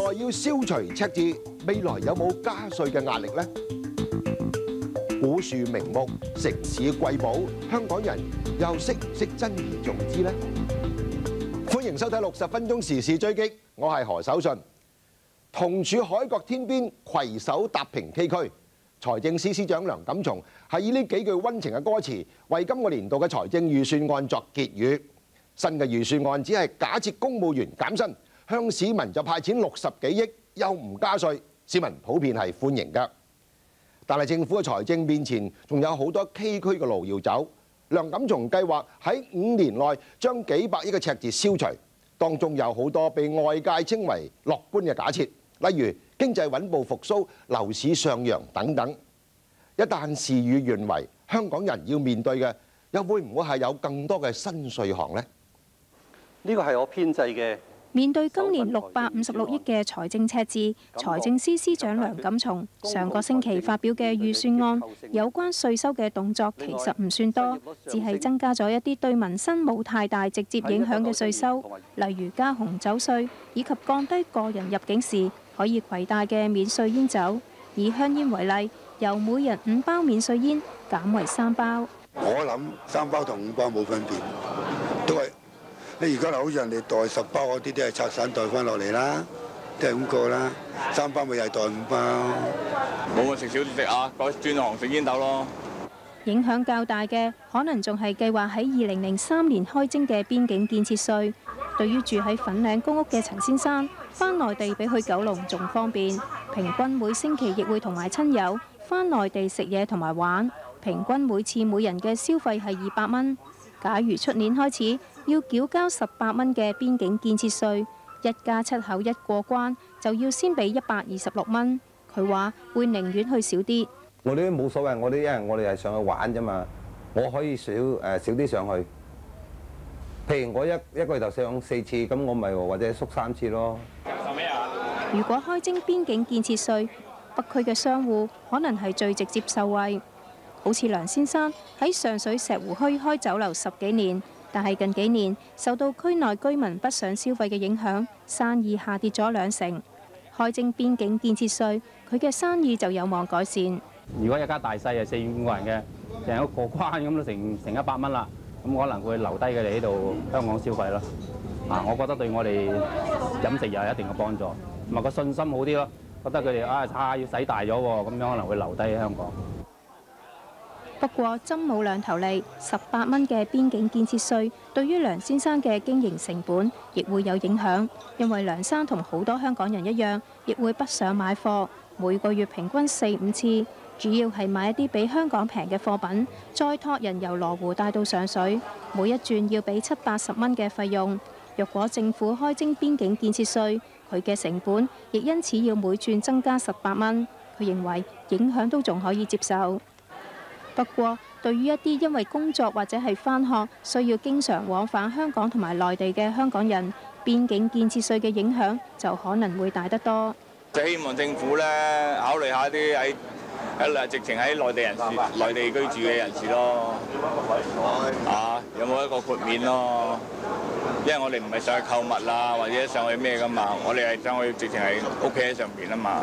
來要消除赤字，未來有冇加稅嘅壓力呢？古樹名木，城市瑰寶，香港人又識唔識珍而重之呢？歡迎收睇60分鐘時事追擊，我係何守信。同處海角天邊，攜手踏平崎嶇。財政司司長梁錦松係以呢幾句溫情嘅歌詞，為今個年度嘅財政預算案作結語。新嘅預算案只係假設公務員減薪，向市民就派錢60幾億，又唔加稅，市民普遍係歡迎㗎。但係政府嘅財政面前仲有好多崎嶇嘅路要走。梁錦松計劃喺5年內將幾百億嘅赤字消除，當中有好多被外界稱為樂觀嘅假設，例如經濟穩步復甦、樓市上揚等等。一旦事與願違，香港人要面對嘅又會唔會係有更多嘅新稅項呢？ 呢個係我編製嘅。 面對今年656億嘅財政赤字，財政司司長梁錦松上個星期發表嘅預算案，有關稅收嘅動作其實唔算多，只係增加咗一啲對民生冇太大直接影響嘅稅收，例如加紅酒稅，以及降低個人入境時可以攜帶嘅免稅煙酒。以香煙為例，由每人5包免稅煙減為3包。 我諗3包同5包冇分別，都係。你而家好似人哋袋10包嗰啲，都係拆散袋翻落嚟啦，都係咁過啦。3包咪又係袋5包。 冇啊，食少啲食啊，改轉行食煙斗咯。 影響較大嘅，可能仲係計劃喺2003年開徵嘅邊境建設稅。對於住喺粉嶺公屋嘅陳先生，返內地比去九龍仲方便，平均每星期亦會同埋親友返內地食嘢同埋玩，平均每次每人嘅消費係200蚊。假如出年開始要繳交18蚊嘅邊境建設稅，一家7口一過關就要先俾126蚊。佢話會寧願去少啲。 我哋都冇所謂，因為我哋係上去玩啫嘛，我可以少啲上去。譬如我一個月就上4次，咁我咪或者縮3次咯。 如果開徵邊境建設稅，北區嘅商戶可能係最直接受惠。好似梁先生喺上水石湖墟開酒樓10幾年，但係近幾年受到區內居民不想消費嘅影響，生意下跌咗2成。開徵邊境建設稅，佢嘅生意就有望改善。 如果一家大細係4、5個人嘅，成一過關咁都成100蚊啦，咁可能會留低佢哋喺度香港消費咯。我覺得對我哋飲食又有一定嘅幫助，同埋個信心好啲咯。覺得佢哋要使大咗喎，咁樣可能會留低喺香港。 不過針冇兩頭利，18蚊嘅邊境建設稅對於梁先生嘅經營成本亦會有影響，因為梁生同好多香港人一樣，亦會北上買貨，每個月平均4、5次，主要係買一啲比香港平嘅貨品，再託人由羅湖帶到上水，每一轉要俾70、80蚊嘅費用。若果政府開徵邊境建設稅，佢嘅成本亦因此要每轉增加18蚊。佢認為影響都仲可以接受。不過，對於一啲因為工作或者係返學需要經常往返香港同埋內地嘅香港人，邊境建設稅嘅影響就可能會大得多。 就希望政府咧考慮下啲喺直情喺內地人士、內地居住嘅人士咯，有冇一個豁免咯？因為我哋唔係上去購物啦，或者上去咩噶嘛，我哋係上去直情係屋企喺上邊啊嘛。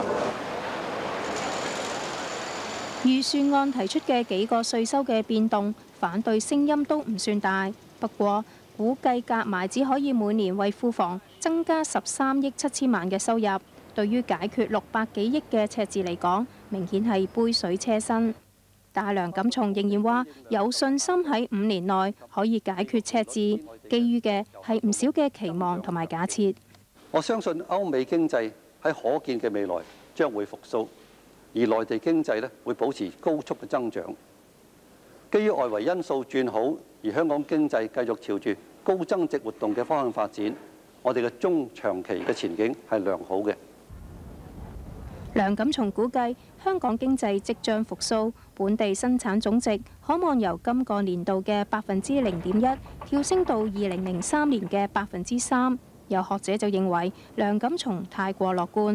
預算案提出嘅幾個稅收嘅變動，反對聲音都唔算大。不過，估計夾埋只可以每年為庫房增加13億7千萬嘅收入，對於解決600幾億嘅赤字嚟講，明顯係杯水車薪。但梁錦松仍然話有信心喺5年內可以解決赤字，基於嘅係唔少嘅期望同埋假設。 我相信歐美經濟喺可見嘅未來將會復甦。而內地經濟會保持高速嘅增長，基於外圍因素轉好，而香港經濟繼續朝住高增值活動嘅方向發展，我哋嘅中長期嘅前景係良好嘅。 梁錦松估計香港經濟即將復甦，本地生產總值可望由今個年度嘅0.1%跳升到2003年嘅3%。有學者就認為梁錦松太過樂觀。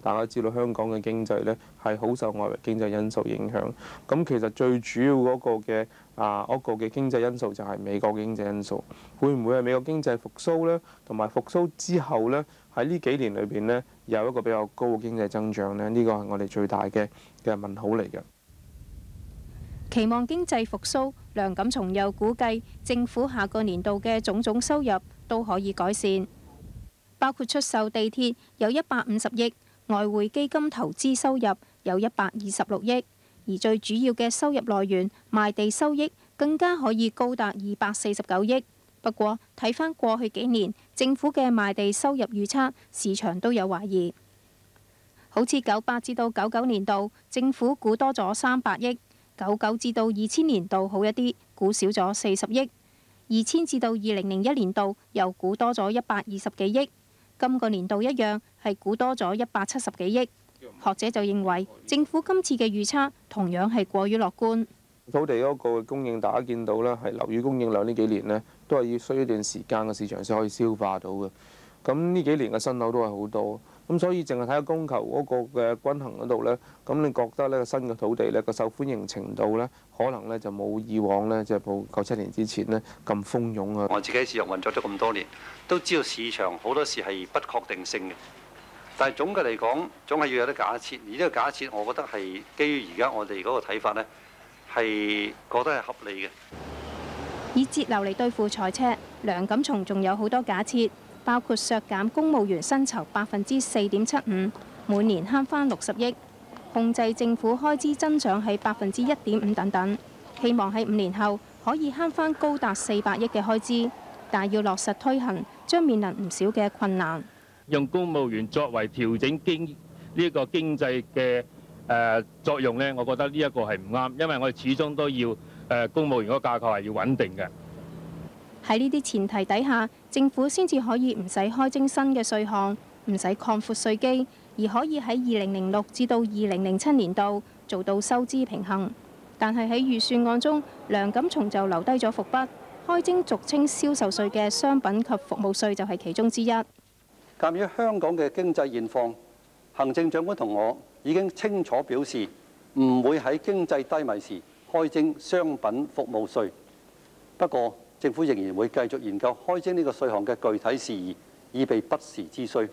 大家知道香港嘅經濟咧係好受外圍經濟因素影響。咁其實最主要嗰個嘅經濟因素就係美國嘅經濟因素。會唔會係美國經濟復甦咧？同埋復甦之後咧，喺呢幾年裏邊咧有一個比較高嘅經濟增長咧？呢個係我哋最大嘅問號嚟嘅。 期望經濟復甦，梁錦松又估計政府下個年度嘅種種收入都可以改善，包括出售地鐵有150億，外匯基金投資收入有126億，而最主要嘅收入來源賣地收益更加可以高達249億。不過睇返過去幾年政府嘅賣地收入預測，市場都有懷疑。好似98至到99年度，政府估多咗300億。99至到2000年度好一啲，估少咗40億；2000至到2001年度又估多咗120幾億。今個年度一樣係估多咗170幾億。學者就認為政府今次嘅預測同樣係過於樂觀。 土地嗰個供應，大家見到啦，係樓宇供應量呢幾年呢，都係要需要一段時間嘅市場先可以消化到嘅。咁呢幾年嘅新樓都係好多。咁所以淨係睇下供求嗰個嘅均衡嗰度呢，咁你覺得呢個新嘅土地呢個受歡迎程度呢，可能呢就冇以往呢，即係冇97年之前呢咁蜂擁啊！ 我自己喺市場運作咗咁多年，都知道市場好多時係不確定性嘅。但係總嘅嚟講，總係要有啲假設。而呢個假設，我覺得係基於而家我哋嗰個睇法呢，係覺得係合理嘅。 以節流嚟對付財赤，梁錦松仲有好多假設。包括削減公務員薪酬4.75%，每年慳返60億；控制政府開支增長喺1.5%等等。希望喺5年後可以慳返高達400億嘅開支，但要落實推行，將面臨唔少嘅困難。 用公務員作為調整呢個經濟嘅作用呢，我覺得呢一個係唔啱，因為我哋始終都要公務員嗰個架構係要穩定嘅。 喺呢啲前提底下，政府先至可以唔使開徵新嘅稅項，唔使擴闊稅基，而可以喺2006至到2007年度做到收支平衡。但係喺預算案中，梁錦松就留低咗伏筆，開徵俗稱銷售稅嘅商品及服務稅就係其中之一。 鑑於香港嘅經濟現況，行政長官同我已經清楚表示，唔會喺經濟低迷時開徵商品服務稅。不過，政府仍然會繼續研究開徵呢個稅項嘅具體事宜，以備不時之需。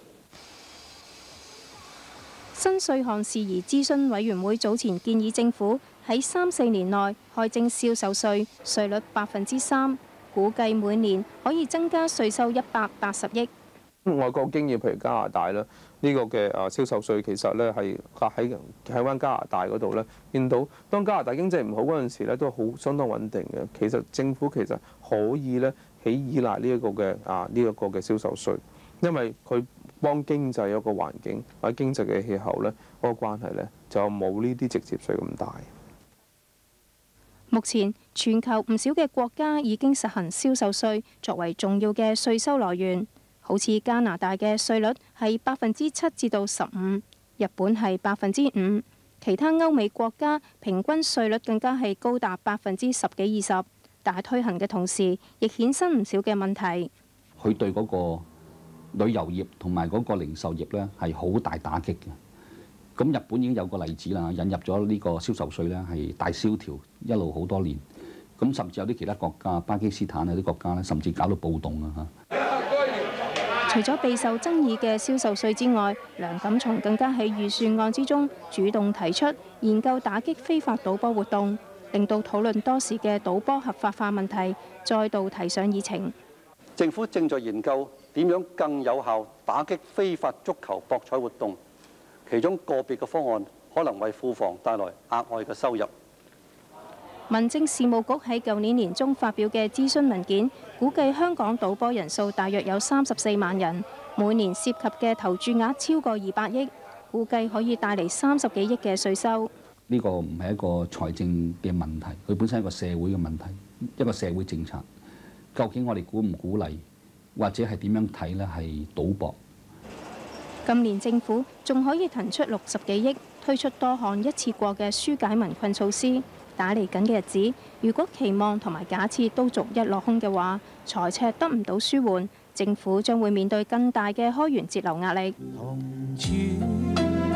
新稅項事宜諮詢委員會早前建議政府喺3、4年內開徵銷售稅，稅率3%，估計每年可以增加稅收180億。 外國經驗譬如加拿大啦，呢個嘅銷售稅其實咧係喺翻加拿大嗰度咧，見到當加拿大經濟唔好嗰陣時咧，都好相當穩定嘅。其實政府其實可以咧起依賴呢一個嘅銷售稅，因為佢幫經濟有個環境或者經濟嘅氣候咧嗰個關係咧，就冇呢啲直接稅咁大。 目前全球唔少嘅國家已經實行銷售稅作為重要嘅稅收來源。好似加拿大嘅稅率係7%至到15%，日本係5%，其他歐美國家平均稅率更加係高達10幾20%。但係推行嘅同時，亦衍生唔少嘅問題。 佢對嗰個旅遊業同埋嗰個零售業咧係好大打擊嘅。咁日本已經有個例子啦，引入咗呢個銷售稅咧係大蕭條，一路好多年。咁甚至有啲其他國家，巴基斯坦啊啲國家咧，甚至搞到暴動啊嚇。 除咗備受爭議嘅銷售稅之外，梁錦松更加喺預算案之中主動提出研究打擊非法賭波活動，令到討論多時嘅賭波合法化問題再度提上議程。 政府正在研究點樣更有效打擊非法足球博彩活動，其中個別嘅方案可能為庫房帶來額外嘅收入。 民政事務局喺舊年年中發表嘅諮詢文件，估計香港賭波人數大約有34萬人，每年涉及嘅投注額超過200億，估計可以帶嚟30幾億嘅稅收。 呢個唔係一個財政嘅問題，佢本身係一個社會嘅問題，一個社會政策。究竟我哋鼓唔鼓勵，或者係點樣睇呢？係賭博。 今年政府仲可以騰出60幾億，推出多項一次過嘅紓解民困措施。打嚟緊嘅日子，如果期望同埋假設都逐一落空嘅話，財赤得唔到舒緩，政府將會面對更大嘅開源節流壓力。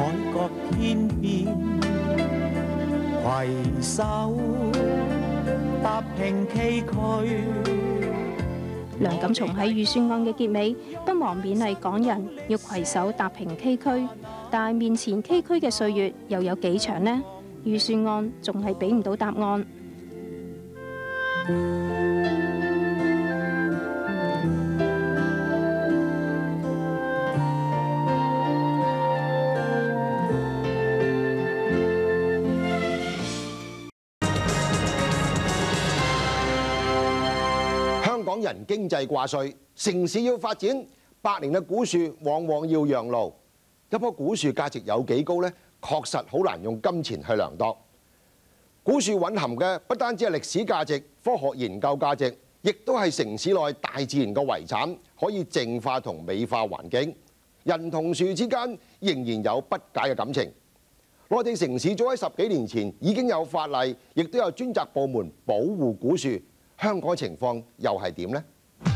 海角天邊，攜手踏平崎嶇。 梁錦松喺預算案嘅結尾，不忘勉勵港人要攜手踏平崎嶇，但係面前崎嶇嘅歲月又有幾長呢？預算案仲係俾唔到答案。 香港人經濟掛帥，城市要發展，百年嘅古樹往往要讓路。一棵古樹價值有幾高呢？確實好難用金錢去量度。古樹蘊含嘅不單止係歷史價值、科學研究價值，亦都係城市內大自然嘅遺產，可以淨化同美化環境。人同樹之間仍然有不解嘅感情。內地城市早喺10幾年前已經有法例，亦都有專責部門保護古樹。香港嘅情況又係點呢？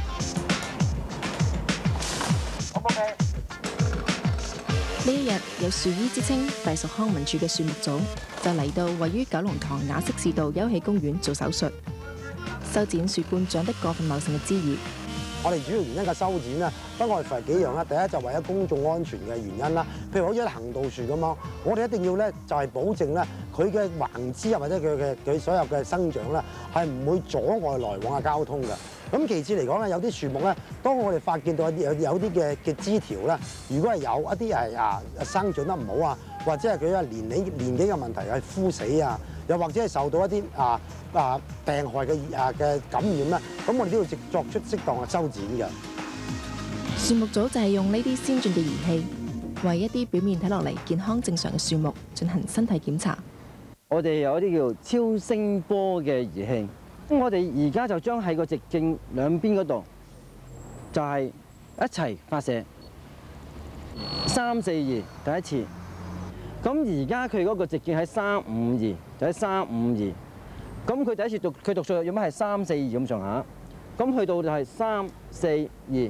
呢一日有樹醫之稱，隸屬康文署嘅樹木組就嚟到位於九龍塘雅息士道休憩公園做手術，修剪樹冠長得過分茂盛嘅枝葉。 我哋主要原因嘅修剪咧，不外乎係幾樣啦。第一就為咗公眾安全嘅原因啦，譬如好似行道樹咁樣，我哋一定要咧就係保證咧佢嘅橫枝啊或者佢所有嘅生長咧係唔會阻礙來往嘅交通嘅。咁其次嚟講咧，有啲樹木咧，當我哋發現到有啲嘅枝條咧，如果係有一啲係生長得唔好啊，或者係佢嘅年紀嘅問題係枯死啊，又或者係受到一啲病害嘅感染咧，咁我哋都要作出適當嘅修剪嘅。 樹木組就係用呢啲先進嘅儀器，為一啲表面睇落嚟健康正常嘅樹木進行身體檢查。 我哋有一啲叫超聲波嘅儀器。咁我哋而家就將喺個直徑兩邊嗰度，就係一齊發射3、4、2第一次。咁而家佢嗰個直徑喺3、5、2，就喺3、5、2。咁佢第一次佢讀數有乜係3、4、2咁上下。咁去到就係3、4、2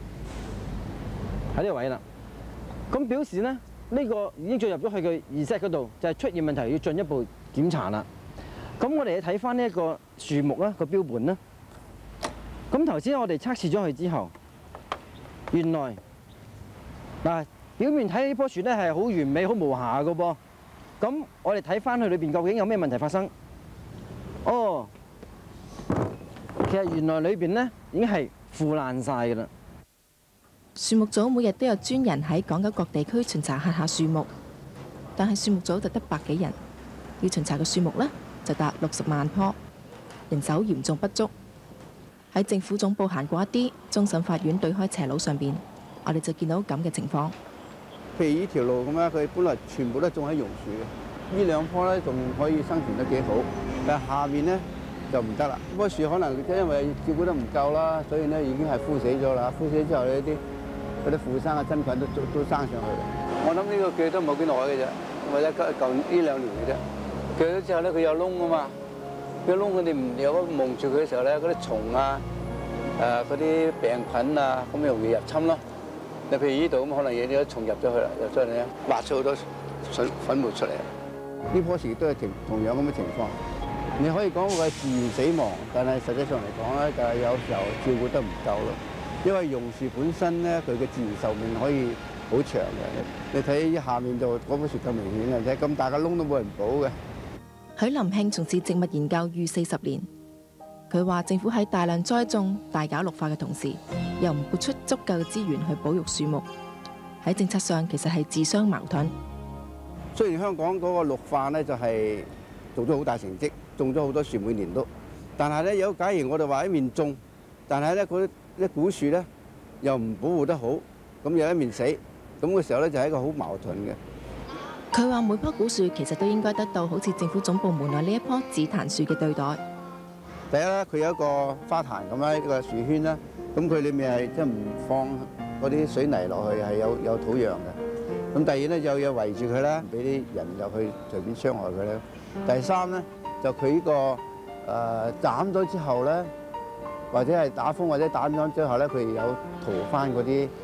喺呢個位啦。咁表示咧呢個已經進入咗去嘅reset嗰度，就係出現問題要進一步檢查啦。咁我哋睇翻呢一個樹木啦，個標本啦。咁頭先我哋測試咗佢之後，原來嗱表面睇呢棵樹咧係好完美、好無瑕嘅噃。咁我哋睇翻佢裏邊究竟有咩問題發生？哦，其實原來裏邊咧已經係腐爛晒㗎啦。 樹木組每日都有專人喺港九各地區巡查轄下樹木，但係樹木組就得100幾人，要巡查嘅樹木咧就達60萬棵，人手嚴重不足。喺政府總部行過一啲終審法院對開斜路上邊，我哋就見到咁嘅情況。 譬如呢條路咁樣，佢本來全部都種喺榕樹嘅，呢2棵咧仲可以生存得幾好，但係下面咧就唔得啦。嗰棵樹可能因為照顧得唔夠啦，所以咧已經係枯死咗啦。枯死之後呢嗰啲附生嘅真菌都生上去啦。我諗呢個鋸都冇幾耐嘅啫，或者舊呢2年嘅啫。鋸咗之後咧，佢有窿啊嘛，佢窿佢哋唔有蒙住佢嘅時候咧，嗰啲蟲啊、嗰啲病菌啊，咁容易入侵咯。你譬如呢度咁，可能有啲蟲入咗去啦，入咗嚟咧，挖出好多粉末出嚟。呢棵樹都係同樣咁嘅情況。你可以講佢係自然死亡，但係實際上嚟講咧，就係有時候照顧得唔夠咯。因為榕樹本身咧，佢嘅自然壽命可以好長嘅。你睇下面就嗰棵樹咁明顯嘅啫，咁大個窿都冇人補嘅。 許林慶從事植物研究逾40年，佢話政府喺大量栽種、大搞綠化嘅同時，又唔撥出足夠嘅資源去保育樹木，喺政策上其實係自相矛盾。 雖然香港嗰個綠化咧就係做咗好大成績，種咗好多樹每年都，但係咧假如我哋話一面種，但係咧嗰啲古樹咧又唔保護得好，咁有一面死，咁嘅時候咧就係一個好矛盾嘅。 佢話每棵古樹其實都應該得到好似政府總部門內呢一棵紫檀樹嘅對待。 第一咧，佢有一個花壇咁樣一個樹圈啦，咁佢裏面係即係唔放嗰啲水泥落去，係有土壤嘅。咁第二咧又有圍住佢啦，唔俾啲人入去隨便傷害佢咧。第三咧就佢呢個斬咗之後咧，或者係打風或者打咗之後咧，佢有塗翻嗰啲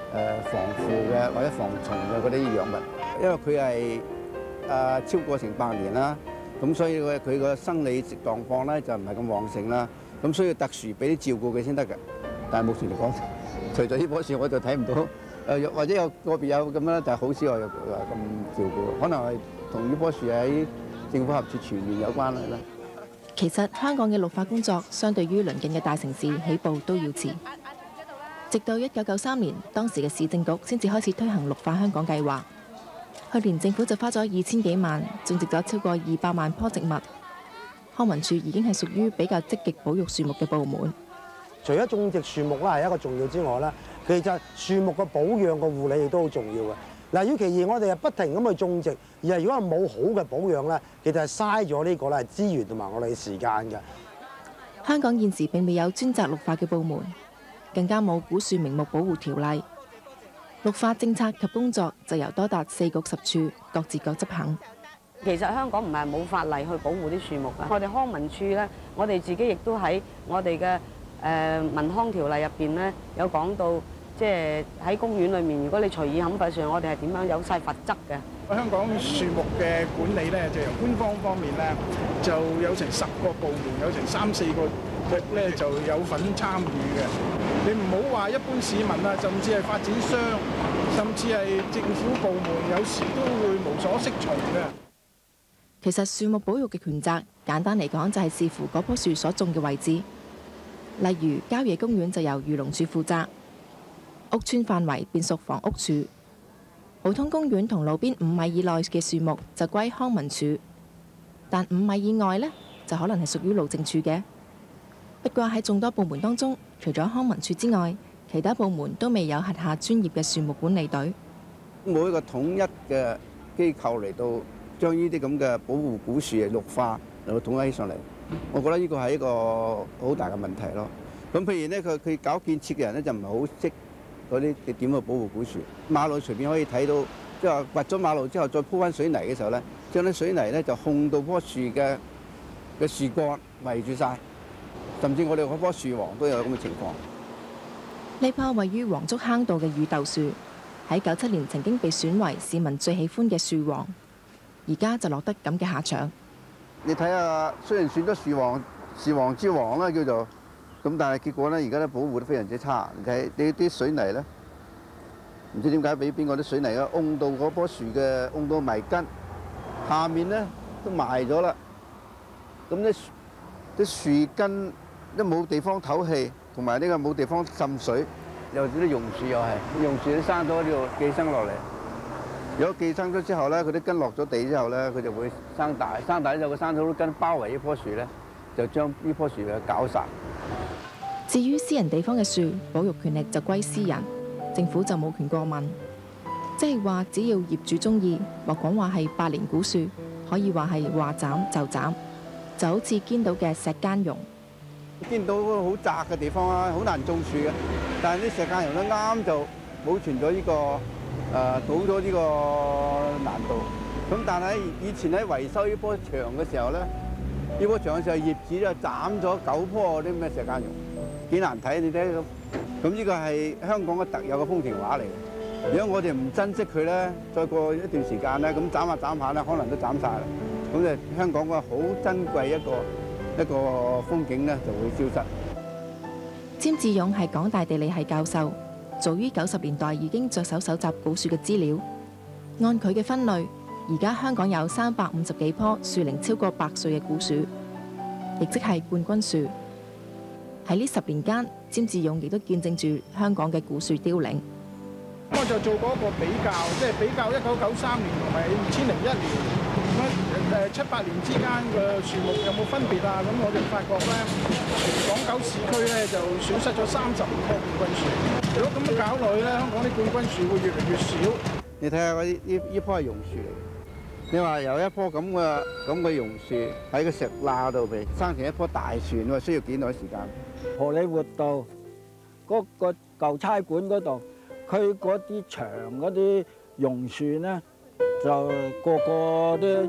防腐嘅或者防蟲嘅嗰啲藥物，因為佢係超過成100年啦，咁所以佢個生理狀況咧就唔係咁旺盛啦，咁需要特殊俾啲照顧佢先得嘅。但係目前嚟講，除咗呢棵樹我就睇唔到，或者有個別有咁樣，但係好少我咁照顧，可能係同呢棵樹喺政府合署全面有關啦。 其實香港嘅綠化工作相對於鄰近嘅大城市起步都要遲，直到1993年，當時嘅市政局先至開始推行綠化香港計劃。去年政府就花咗2000幾萬，種植咗超過200萬棵植物。康文署已經係屬於比較積極保育樹木嘅部門。 除咗種植樹木啦係一個重要之外咧，其實樹木嘅保養嘅護理亦都好重要嘅。嗱，與其而我哋係不停咁去種植，而係如果係冇好嘅保養咧，其實係嘥咗呢個咧係資源同埋我哋嘅時間嘅。 香港現時並未有專責綠化嘅部門，更加冇古樹名木保護條例。綠化政策及工作就由多達4局10處各自各執行。 其實香港唔係冇法例去保護啲樹木啊！我哋康文署咧，我哋自己亦都喺我哋嘅民康條例入邊咧，有講到，即係喺公園裏面，如果你隨意砍伐樹，我哋係點樣有晒罰則嘅。 香港樹木嘅管理咧，就由官方方面咧，就有成10個部門，有成3-4個局咧就有份參與嘅。你唔好話一般市民啊，甚至係發展商，甚至係政府部門，有時都會無所適從嘅。 其實樹木保育嘅權責，簡單嚟講就係視乎嗰棵樹所種嘅位置。例如郊野公園就由漁農署負責，屋邨範圍便屬房屋署。普通公園同路邊5米以內嘅樹木就歸康文署，但5米以外呢，就可能係屬於路政署嘅。不過喺眾多部門當中，除咗康文署之外，其他部門都未有轄下專業嘅樹木管理隊。 冇一個統一嘅機構嚟到將呢啲咁嘅保護古樹嘅綠化嚟到統一起上嚟，我覺得呢個係一個好大嘅問題咯。咁譬如呢，佢搞建設嘅人咧就唔係好識嗰啲點去保護古樹。馬路隨便可以睇到，即係話挖咗馬路之後再鋪翻水泥嘅時候咧，將啲水泥咧就控到棵樹嘅樹幹圍住晒，甚至我哋嗰棵樹王都有咁嘅情況。 呢棵位於黃竹坑道嘅乳豆樹，喺97年曾經被選為市民最喜歡嘅樹王，而家就落得咁嘅下場。 你睇下，雖然選咗樹王之王啦叫做，咁但係結果咧，而家咧保護得非常之差。你睇呢啲水泥咧，唔知點解俾邊個啲水泥咧，擁到嗰棵樹嘅擁到埋根，下面咧都埋咗啦。咁啲樹根都冇地方透氣，同埋呢個冇地方滲水。有啲榕樹又係，榕樹都生咗呢度寄生落嚟。如果寄生咗之後咧，佢啲根落咗地之後咧，佢就會生大，生大之後佢生咗啲根包圍呢棵樹咧，就將呢棵樹嘅搞殺。 至於私人地方嘅樹，保育權力就歸私人，政府就冇權過問。即係話，只要業主中意，或講話係百年古樹，可以話係話斬就斬，就好似堅島嘅石間榕。 堅島嗰個好窄嘅地方啊，好難種樹嘅，但係啲石間榕咧啱就保存咗呢個倒咗呢個難度。咁但係以前喺維修呢棵牆嘅時候咧，呢棵牆嘅時候業主就斬咗9棵嗰啲咁嘅石間榕，幾難睇你睇咁。咁呢個係香港嘅特有嘅風情畫嚟嘅。如果我哋唔珍惜佢咧，再過一段時間咧，咁斬下斬下咧，可能都斬晒啦。咁就香港嘅好珍貴一個風景咧就會消失。 詹志勇係港大地理系教授，早於90年代已經着手搜集古樹嘅資料。按佢嘅分類，而家香港有350幾棵樹齡超過100歲嘅古樹，亦即係冠軍樹。喺呢10年間，詹志勇亦都見證住香港嘅古樹凋零。 我就做過一個比較，即係比較1993年同埋2001年。7-8年之間嘅樹木有冇分別啊？咁我哋發覺咧，港九市區咧就損失咗35棵冠軍樹。如果咁樣搞落去咧，香港啲冠軍樹會越嚟越少。 你睇下呢棵係榕樹嚟嘅，你話有一棵咁嘅榕樹喺個石罅度被生成一棵大樹，你話需要幾耐時間？ 荷里活道嗰個舊差館嗰度，佢嗰啲長嗰啲榕樹咧，就個都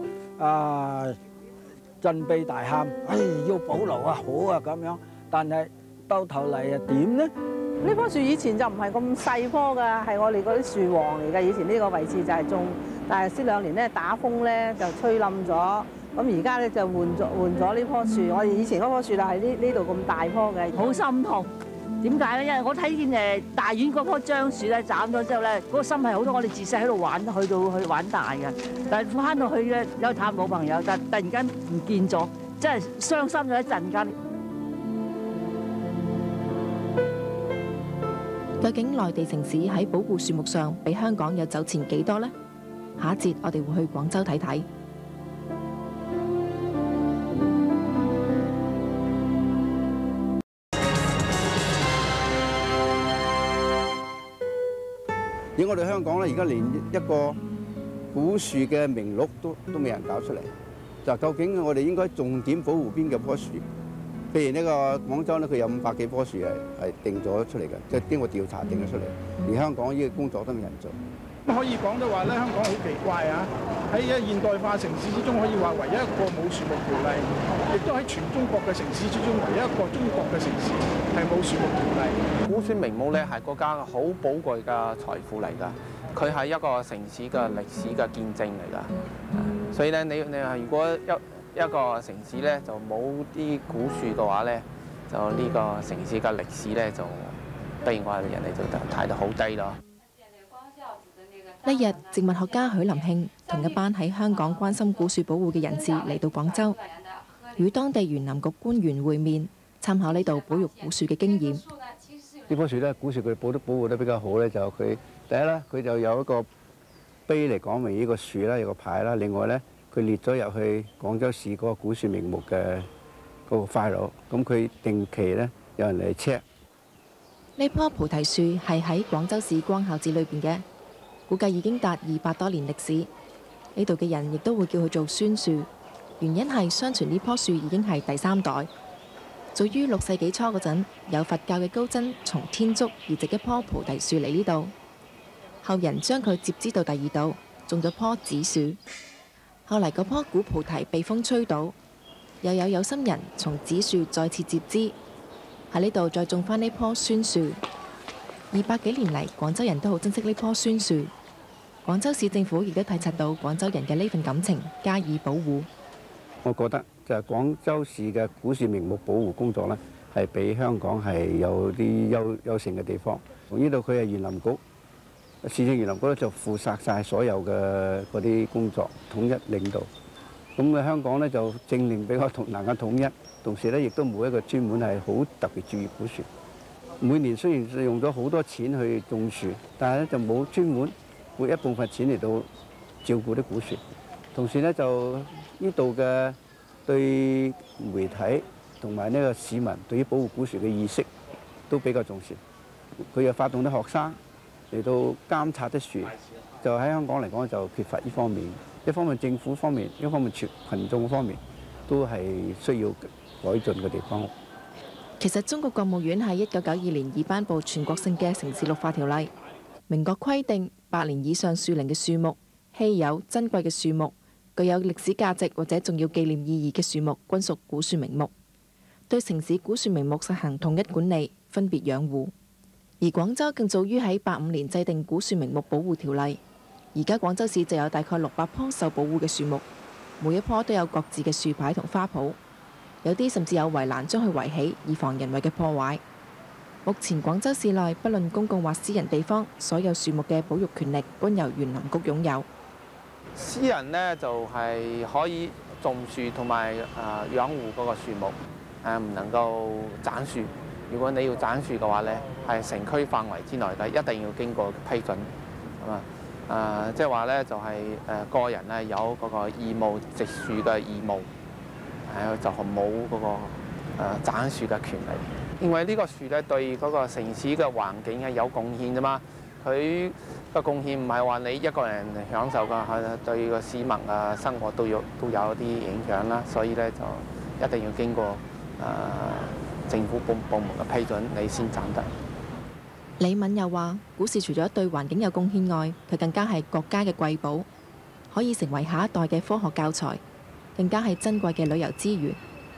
振臂大喊，要保留啊，好啊咁樣。但係到頭嚟點呢？ 呢棵樹以前就唔係咁細棵㗎，係我哋嗰啲樹王嚟㗎。以前呢個位置就係種，但係呢2年咧打風咧就吹冧咗。咁而家咧就換咗呢棵樹。我哋以前嗰棵樹就係呢度咁大棵嘅， 好心痛。點解咧？因為我睇見大院嗰棵樟樹咧斬咗之後咧，嗰個心係好多我哋自細喺度玩，去玩大嘅。但係翻到去咧有探老朋友，但突然間唔見咗，真係傷心咗一陣間。 究竟內地城市喺保護樹木上比香港有走前幾多呢？下一節我哋會去廣州睇睇。 而我哋香港咧，而家連一個古樹嘅名錄都未人搞出嚟。就究竟我哋應該重點保護邊幾棵樹？譬如呢個廣州咧，佢有500幾棵樹係定咗出嚟嘅，即係經過調查定咗出嚟。而香港呢個工作都冇人做。 可以講到話咧，香港好奇怪啊！喺現代化城市之中，可以話唯一一個冇樹木條例，亦都喺全中國嘅城市之中，唯一一個中國嘅城市係冇樹木條例。 古樹名木咧係國家好寶貴嘅財富嚟㗎，佢係一個城市嘅歷史嘅見證嚟㗎。所以咧，你話如果一個城市咧就冇啲古樹嘅話咧，就呢個城市嘅歷史咧就俾我哋人哋就睇得好低咯。 呢日，植物學家許林慶同一班喺香港關心古樹保護嘅人士嚟到廣州，與當地園林局官員會面，參考呢度保育古樹嘅經驗。 呢棵樹咧，古樹佢保護得比較好咧，就佢第一咧，佢就有一個碑嚟講明呢個樹啦，有個牌啦。另外咧，佢列咗入去廣州市嗰個古樹名木嘅嗰個 file，咁佢定期咧有人嚟 check。 呢棵菩提樹係喺廣州市光孝寺裏邊嘅。估計已經達200多年歷史，呢度嘅人亦都會叫佢做孫樹，原因係相傳呢棵樹已經係第3代。早於6世紀初嗰陣，有佛教嘅高僧從天竺移植一棵菩提樹嚟呢度，後人將佢接枝到第2度，種咗棵紫樹。後嚟嗰棵古菩提被風吹倒，又有心人從紫樹再次接枝，喺呢度再種返呢棵孫樹。200幾年嚟，廣州人都好珍惜呢棵孫樹。廣州市政府亦都體察到廣州人嘅呢份感情，加以保護。 我覺得就係廣州市嘅古樹名木保護工作呢，係比香港係有啲優勝嘅地方。呢度佢係園林局，市政園林局咧就負責晒所有嘅嗰啲工作，統一領導。咁嘅香港呢，就政令比較能夠統一，同時呢亦都冇一個專門係好特別注意古樹。每年雖然用咗好多錢去種樹，但係咧就冇專門撥一部分錢嚟到照顧啲古樹。同時咧就呢度嘅對媒體同埋呢個市民對於保護古樹嘅意識都比較重視。佢又發動啲學生嚟到監察啲樹，就喺香港嚟講就缺乏呢方面。一方面政府方面，一方面群眾方面都係需要改進嘅地方。 其實中國國務院喺1992年已頒布全國性嘅城市綠化條例，明確規定100年以上樹齡嘅樹木、稀有珍貴嘅樹木、具有歷史價值或者重要紀念意義嘅樹木均屬古樹名木，對城市古樹名木實行統一管理，分別養護。而廣州更早於喺85年制定古樹名木保護條例，而家廣州市就有大概600棵受保護嘅樹木，每一棵都有各自嘅樹牌同花圃。有啲甚至有圍欄將佢圍起，以防人為嘅破壞。目前廣州市內不論公共或私人地方，所有樹木嘅保育權力均由園林局擁有。 私人呢就係可以種樹同埋養護嗰個樹木，唔能夠斬樹。如果你要斬樹嘅話呢，係城區範圍之內嘅，一定要經過批准。即係話呢，就係個人呢有嗰個義務植樹嘅義務。就冇嗰個斬樹嘅權利，因為呢個樹咧對嗰個城市嘅環境係有貢獻啫嘛。佢個貢獻唔係話你一個人享受㗎，係對個市民嘅生活都有啲影響啦。所以咧就一定要經過政府部門嘅批准，你先斬得。 李敏又話：古樹除咗對環境有貢獻外，佢更加係國家嘅瑰寶，可以成為下一代嘅科學教材。更加係珍貴嘅旅遊資源。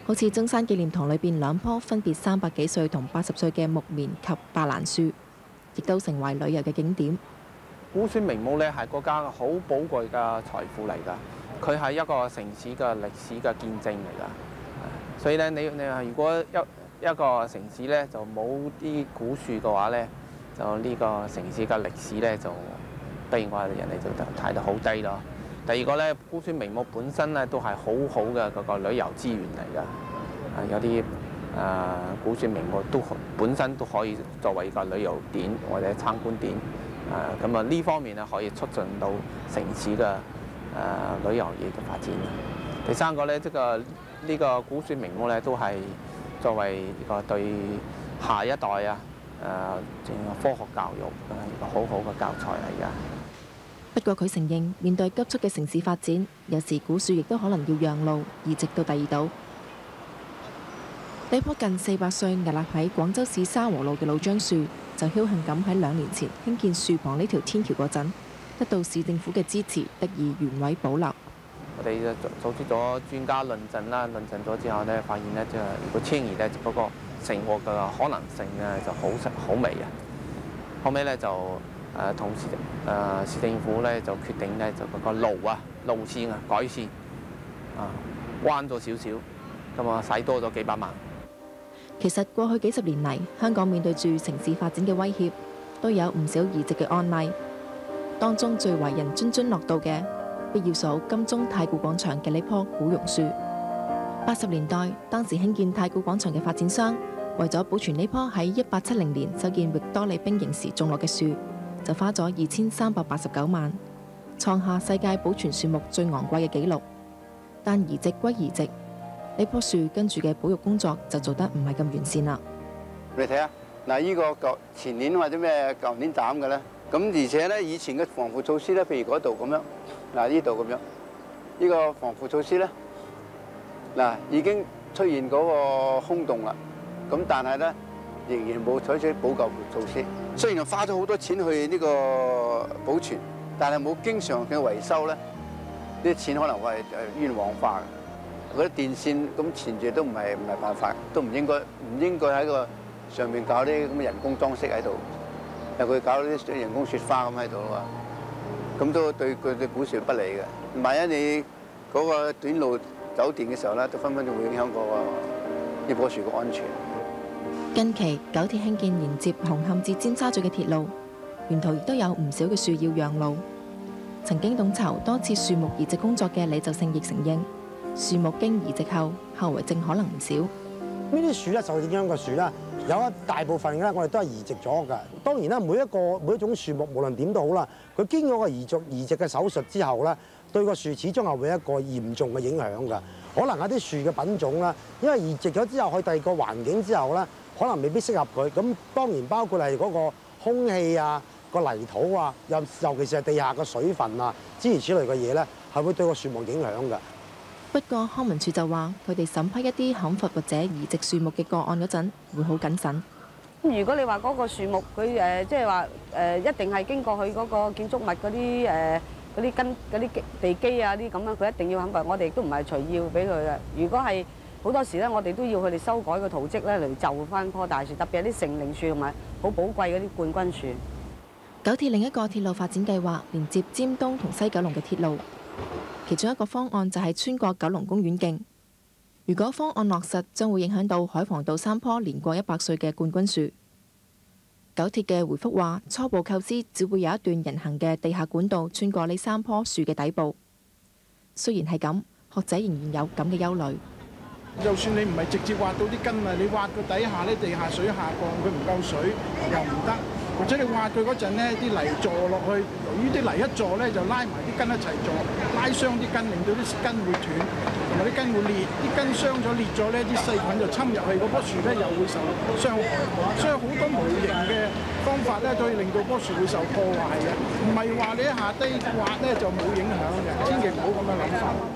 好似中山紀念堂裏邊2棵分別300幾歲同80歲嘅木棉及白蘭樹，亦都成為旅遊嘅景點。 古樹名木咧係國家好寶貴嘅財富嚟㗎，佢係一個城市嘅歷史嘅見證嚟㗎。所以咧，你如果一個城市咧就冇啲古樹嘅話咧，就呢個城市嘅歷史咧就對我哋人哋就睇得好低咯。第二個咧，古樹名木本身咧都係好好嘅嗰個旅遊資源嚟㗎。有啲古樹名木都本身都可以作為一個旅遊點或者參觀點。咁啊呢方面咧可以促進到城市嘅旅遊業嘅發展。第三個咧，呢個古樹名木咧都係作為一個對下一代整個科學教育一個好好嘅教材嚟㗎。 不過佢承認，面對急速嘅城市發展，有時古樹亦都可能要讓路，移植到第二度。呢棵近400歲屹立喺廣州市沙河路嘅老樟樹，就僥倖咁喺2年前興建樹旁呢條天橋嗰陣，得到市政府嘅支持，得以原位保留。 我哋就組織咗專家論證啦，論證咗之後咧，發現咧就如果遷移咧，嗰個成活嘅可能性咧就好微啊。後尾咧就同市政府咧就決定咧就嗰個路線改善彎咗少少，咁啊使多咗幾百萬。 其實過去幾十年嚟，香港面對住城市發展嘅威脅，都有唔少移植嘅案例。當中最為人津津樂道嘅，必要數金鐘太古廣場嘅呢棵古榕樹。80年代，當時興建太古廣場嘅發展商，為咗保存呢棵喺1870年修建域多利兵營時種落嘅樹，就花咗2389萬，創下世界保存樹木最昂貴嘅紀錄。但移植歸移植，呢棵樹跟住嘅保育工作就做得唔係咁完善啦。 你睇下，嗱，呢個前年或者咩舊年斬嘅咧，咁而且咧以前嘅防護措施咧，譬如嗰度咁樣，嗱呢度咁樣，呢個防護措施咧，嗱已經出現嗰個空洞啦，咁但係咧仍然冇採取補救措施。雖然花咗好多錢去呢個保存，但係冇經常嘅維修咧，呢啲錢可能會係冤枉花嘅。嗰啲電線咁纏住都唔係辦法，都唔應該喺個上面搞啲咁嘅人工裝飾喺度，又佢搞啲人工雪花咁喺度啊，咁都對古樹不利嘅。萬一你嗰個短路走電嘅時候咧，都分分鐘會影響呢棵樹嘅安全。 近期九鐵興建連接紅磡至尖沙咀嘅鐵路，沿途亦都有唔少嘅樹要讓路。曾經統籌多次樹木移植工作嘅李就勝亦承認，樹木經移植後遺症可能唔少。 呢啲樹咧受影響嘅樹咧，有一大部分咧我哋都係移植咗㗎。當然啦，每一種樹木無論點都好啦，佢經過個移植嘅手術之後咧，對個樹始終係會有一個嚴重嘅影響㗎。可能有啲樹嘅品種啦，因為移植咗之後去第二個環境之後咧，可能未必適合佢。咁當然包括係嗰個空氣啊、個泥土啊，尤其是係地下嘅水分啊，諸如此類嘅嘢咧，係會對個樹木影響㗎。 不過康文署就話，佢哋審批一啲砍伐或者移植樹木嘅個案嗰陣，會好謹慎。 咁如果你話嗰個樹木佢即係話一定係經過佢嗰個建築物嗰啲根嗰啲地基啊啲咁樣，佢一定要砍伐。我哋亦都唔係隨意俾佢嘅。如果係好多時咧，我哋都要佢哋修改個圖則咧嚟就翻棵大樹，特別係啲成齡樹同埋好寶貴嗰啲冠軍樹。 九鐵另一個鐵路發展計劃連接尖東同西九龍嘅鐵路。其中一個方案就係穿過九龍公園徑。如果方案落實，將會影響到海防道3棵年過100歲嘅冠軍樹。九鐵嘅回覆話，初步構思只會有一段人行嘅地下管道穿過呢3棵樹嘅底部。雖然係咁，學者仍然有咁嘅憂慮。 就算你唔係直接挖到啲根啊，你挖個底下咧，地下水下降，佢唔夠水又唔得。或者你挖佢嗰陣咧，啲泥坐落去，由於啲泥一坐咧，就拉埋啲根一齊坐，拉傷啲根，令到啲根會斷，同埋啲根會裂，啲根傷咗裂咗咧，啲細菌就侵入去嗰棵樹咧，又會受傷害。所以好多無形嘅方法咧，都可以令到棵樹會受破壞嘅，唔係話你喺下低挖咧就冇影響嘅，千祈唔好咁樣諗法。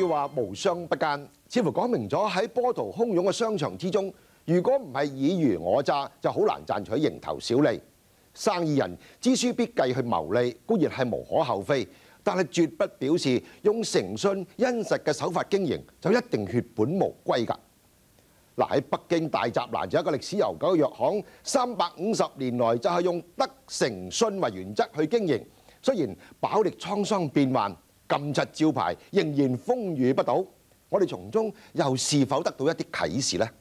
話無商不奸，似乎講明咗喺波濤洶湧嘅商場之中，如果唔係爾虞我詐，就好難賺取蠅頭小利。生意人知書必計去謀利，固然係無可厚非，但係絕不表示用誠信殷實嘅手法經營就一定血本無歸㗎。嗱，喺北京大閘欄就有一個歷史悠久嘅藥行，350年來就係用德誠信為原則去經營。雖然飽歷滄桑變幻，金漆招牌仍然風雨不倒。我哋從中又是否得到一啲啟示呢？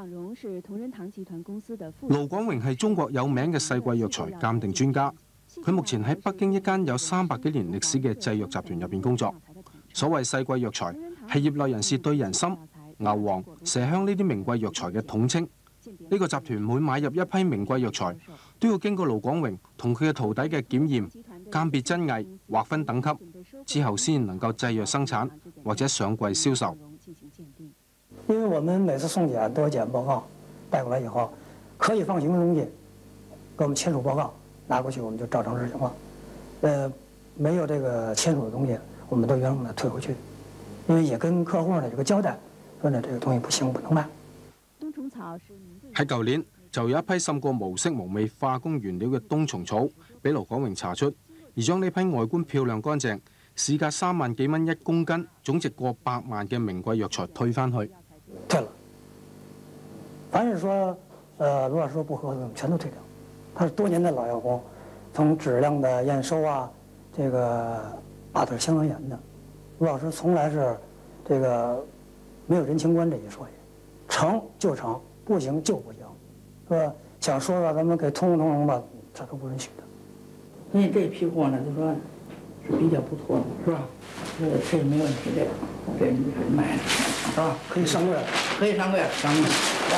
盧廣榮係中國有名嘅世貴藥材鑑定專家，佢目前喺北京一間有300幾年歷史嘅製藥集團入邊工作。所謂世貴藥材係業內人士對人參、牛黃、麝香呢啲名貴藥材嘅統稱。呢個集團每買入一批名貴藥材，都要經過盧廣榮同佢嘅徒弟嘅檢驗、鑑別真偽、劃分等級，之後先能夠製藥生產或者上櫃銷售。 因為我們每次送檢都要檢報告，帶過來以後，可以放行的東西，給我們簽署報告，拿過去我們就照常執行了。沒有這個簽署的東西，我們都原來退回去，因為也跟客戶呢有個交代，說呢這個東西不行，不能賣。 喺舊年就有一批滲過無色無味化工原料嘅冬蟲草，俾盧廣榮查出，而將呢批外觀漂亮乾淨、市價3萬幾蚊1公斤、總值過100萬嘅名貴藥材退翻去。 退了，凡是說，盧老師說不合格，全都退掉。他是多年的老藥工，從質量的驗收啊，這個把得相當嚴的。盧老師從來是這個沒有人情關這一說，成就成，不行就不行，是吧？想說了咱們給通融吧，這都不允許的。 所以這批貨呢，就說是比較不錯的，是吧？這沒問題，這你可以賣，是吧？ 可以上櫃， 可以上櫃，上櫃。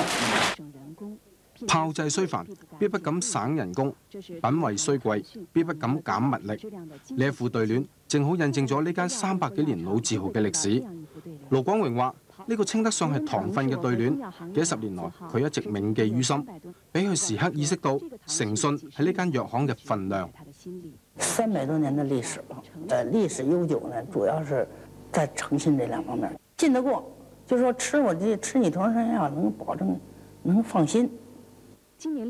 炮製雖繁，必不敢省人工；品位雖貴，必不敢減物力。呢一副對聯，正好印證咗呢間300幾年老字號嘅歷史。盧廣榮話：呢個稱得上係唐訓嘅對聯，幾十年來佢一直銘記於心，俾佢時刻意識到誠信喺呢間藥行嘅分量。 300多年的歷史了，歷史悠久呢，主要是在誠信這兩方面，信得過，就是說吃你同仁藥能保證能放心。 今年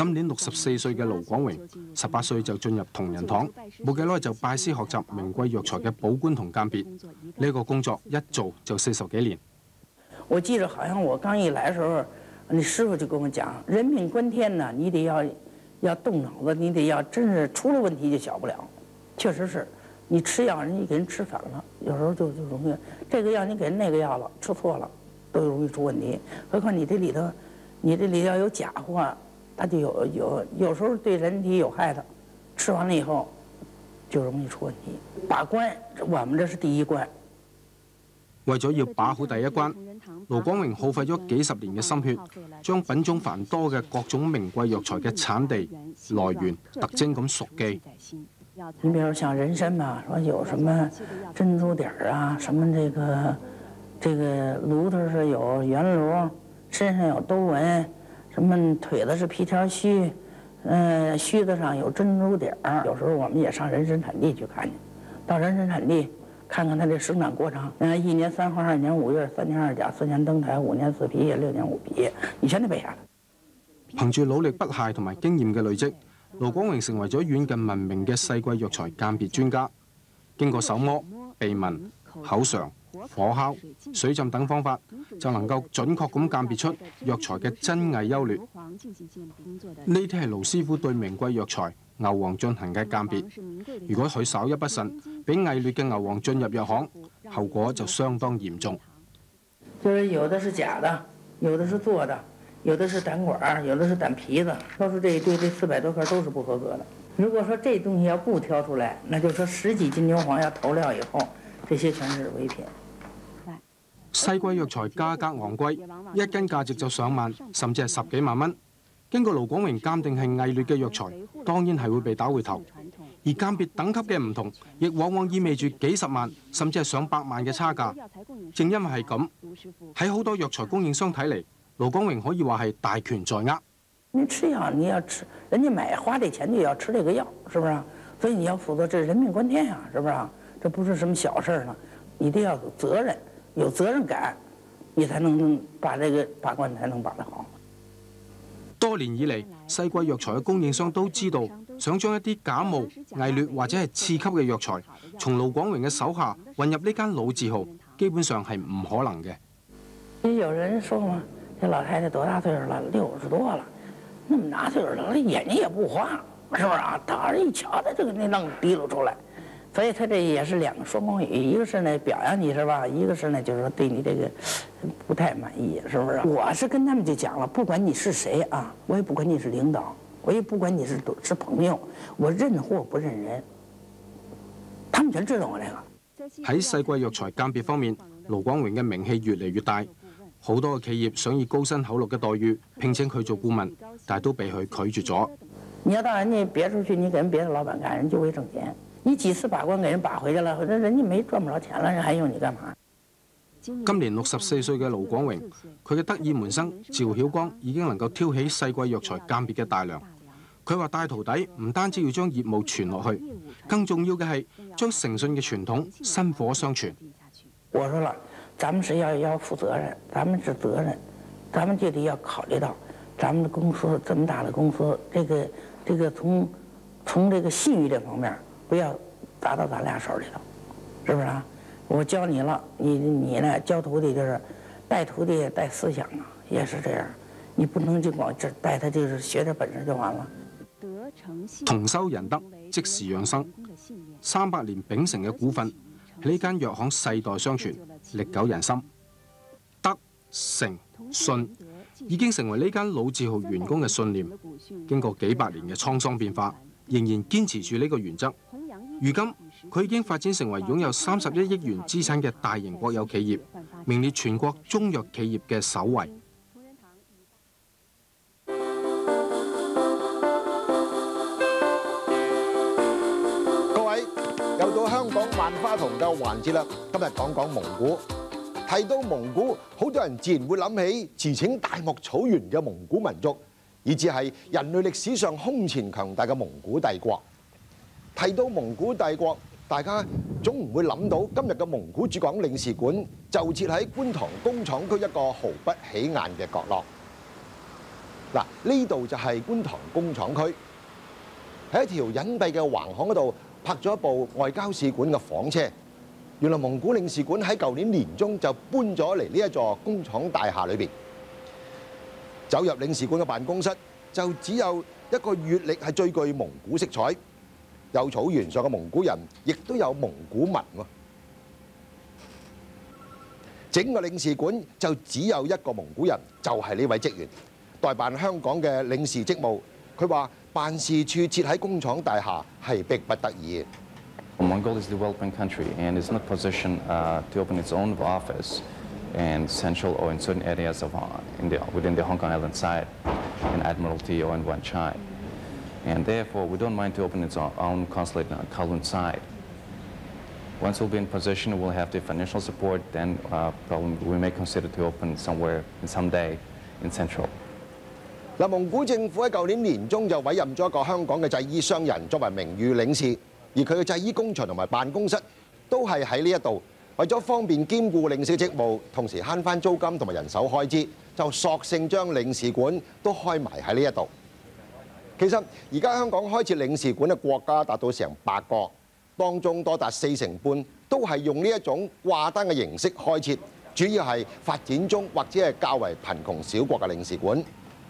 64歲嘅盧廣榮，18歲就進入同仁堂，冇幾耐就拜師學習名貴藥材嘅保管同鑑別。呢個工作一做就40幾年。 我記得好像我剛一來的時候，那師傅就跟我講，人命關天呢，你得要動腦子，你得要真是出了問題就小不了。確實是，你吃藥人家給人吃反了，有時候就容易這個藥你給人那個藥了，吃錯了，都容易出問題。何況你這裡頭要有假貨，它就有時候對人體有害的，吃完了以後就容易出問題。把關，我們這是第一關。 為咗要把好第一關，盧廣榮耗費咗幾十年嘅心血，將品種繁多嘅各種名貴藥材嘅產地、來源、特徵咁熟記。 你比如像人參嘛，說有什麼珍珠點啊，什麼這個顱頭是有圓顱，身上有兜紋，什麼腿子是皮條鬚，鬚子上有珍珠點。有時候我們也上人參產地去看去，到人參產地看看它這生長過程，1年3花，2年5月，3年2甲，4年登台，5年4皮，6年5皮，你全得背下來。 憑住努力不懈同埋經驗嘅累積，盧廣榮成為咗遠近聞名嘅世貴藥材鑑別專家。經過手摸、鼻聞、口嘗、火烤、水浸等方法，就能夠準確咁鑑別出藥材嘅真偽優劣。呢啲係盧師傅對名貴藥材牛黃進行嘅鑑別。如果佢稍一不慎，俾偽劣嘅牛黃進入藥行，後果就相當嚴重。 就是有的是假的，有的是做的，有的是膽管，有的是膽皮子，挑出這一堆，這400多顆都是不合格的。如果說這東西要不挑出來，那就是說10幾斤牛黃要投料以後，這些全是偽品。 世貴藥材價格昂貴，一斤價值就上萬，甚至係10幾萬蚊。經過盧廣榮鑑定係偽劣嘅藥材，當然係會被打回頭。而鑑別等級嘅唔同，亦往往意味住幾十萬，甚至係上百萬嘅差價。正因為係咁，喺好多藥材供應商睇嚟，盧廣榮可以話係大權在握。 你吃藥你要吃，人家花這錢就要吃這個藥，是不是？所以你要負責，這人命關天呀，是不是？這不是什麼小事呢。 你得要有责任，有責任感，你才能把這個把關才能把得好。 多年以嚟，世貴藥材嘅供應商都知道，想將一啲假冒、偽劣或者係次級嘅藥材，從盧廣榮嘅手下運入呢間老字號，基本上係唔可能嘅。 有人說嘛，這老太太多大歲數了？60多了，那麼大歲數了，眼睛也不花，是不是啊？當時一瞧，他這個那能滴露出來，所以他這也是兩個雙關語，一個是呢表揚你是吧？一個是呢就是說對你這個不太滿意，是不是？我是跟他們就講了，不管你是誰啊，我也不管你是領導，我也不管你是朋友，我認貨不認人。他們全知道我這個。 喺世貴藥材鑑別方面，盧廣榮嘅名氣越嚟越大，好多嘅企業想以高薪厚祿嘅待遇聘請佢做顧問，但係都被佢拒絕咗。 你要到人家別處去，你給人別的老闆幹，人就為掙錢。你幾次把關給人把回去了，人家沒賺不着錢了，人還用你幹嘛？ 今年64歲嘅盧廣榮，佢嘅得意門生趙曉光已經能夠挑起世貴藥材鑑別嘅大梁。佢話帶徒弟唔單止要將業務傳落去，更重要嘅係將誠信嘅傳統薪火相傳。 我說了，咱們是要負責任，咱們是責任，咱們就得要考慮到咱們的公司這麼大的公司，這個從這個信譽這方面不要砸到咱倆手裏頭，是不是啊？我教你了，你呢教徒弟就是帶徒弟帶思想啊，也是這樣，你不能就光這帶他就是學點本事就完了。 同修仁德，即時養生，300年秉承嘅股份喺呢間藥行世代相傳，歷久人心。德、誠、信已經成為呢間老字號員工嘅信念。經過幾百年嘅滄桑變化，仍然堅持住呢個原則。如今佢已經發展成為擁有31億元資產嘅大型國有企業，名列全國中藥企業嘅首位。 又到香港萬花筒嘅環節啦，今日講講蒙古。提到蒙古，好多人自然會諗起馳騁大漠草原嘅蒙古民族，以至係人類歷史上空前強大嘅蒙古帝國。提到蒙古帝國，大家總唔會諗到今日嘅蒙古駐港領事館就設喺觀塘工廠區一個毫不起眼嘅角落。嗱，呢度就係觀塘工廠區，喺一條隱蔽嘅橫巷嗰度泊咗一部外交使館嘅房車。原來蒙古領事館喺舊年年中就搬咗嚟呢一座工廠大廈裏邊。走入領事館嘅辦公室，就只有一個月曆係最具蒙古色彩，有草原上嘅蒙古人，亦都有蒙古文喎。整個領事館就只有一個蒙古人，就係呢位職員，代辦香港嘅領事職務。佢話辦事處設喺工廠大廈係逼不得已。 Mongolia is a developing country and is not positioned to open its own office in central or in certain areas of within the Hong Kong Island side, in Admiralty or in Wan Chai. And therefore, we don't mind to open its own consulate on Kowloon side. Once we'll be in position, we'll have the financial support, then probably we may consider to open somewhere someday in central. 嗱，蒙古政府喺舊年年中就委任咗一個香港嘅製衣商人作為名譽領事。而佢嘅製衣工場同埋辦公室都係喺呢一度，為咗方便兼顧領事職務，同時慳翻租金同埋人手開支，就索性將領事館都開埋喺呢一度。其實而家香港開設領事館嘅國家達到成8個，當中多達40%都係用呢一種掛單嘅形式開設，主要係發展中或者係較為貧窮小國嘅領事館。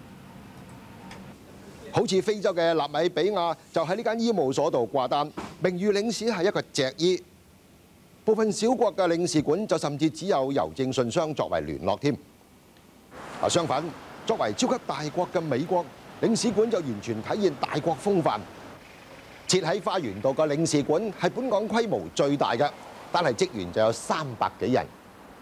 好似非洲嘅納米比亞就喺呢間醫務所度掛單，名譽領事係一個脊醫。部分小國嘅領事館就甚至只有郵政信箱作為聯絡添。相反，作為超級大國嘅美國領事館就完全體現大國風範。設喺花園道嘅領事館係本港規模最大嘅，單係職員就有300幾人。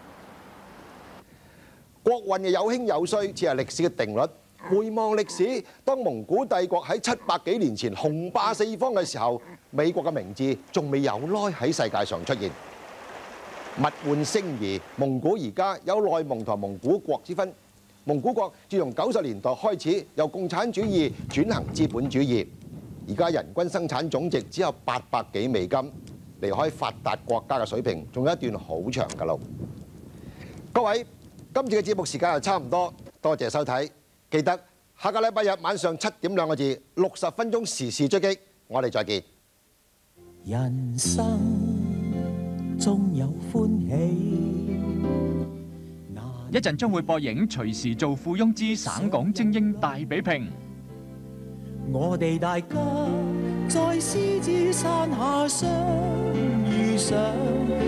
國運嘅有興有衰，似係歷史嘅定律。回望歷史，當蒙古帝國喺700幾年前雄霸四方嘅時候，美國嘅名字仲未有耐喺世界上出現。物換星移，蒙古而家有內蒙同蒙古國之分。蒙古國自從90年代開始由共產主義轉行資本主義，而家人均生產總值只有800幾美金， 離開發達國家嘅水平，仲有一段好長嘅路。各位，今次嘅節目時間又差唔多，多謝收睇。記得下個禮拜日晚上7點2個字，60分鐘時事追擊，我哋再見。 人生終有歡喜。 一陣將會播映《隨時做富翁之省港精英大比拼》。 我哋大家在獅子山下相遇上。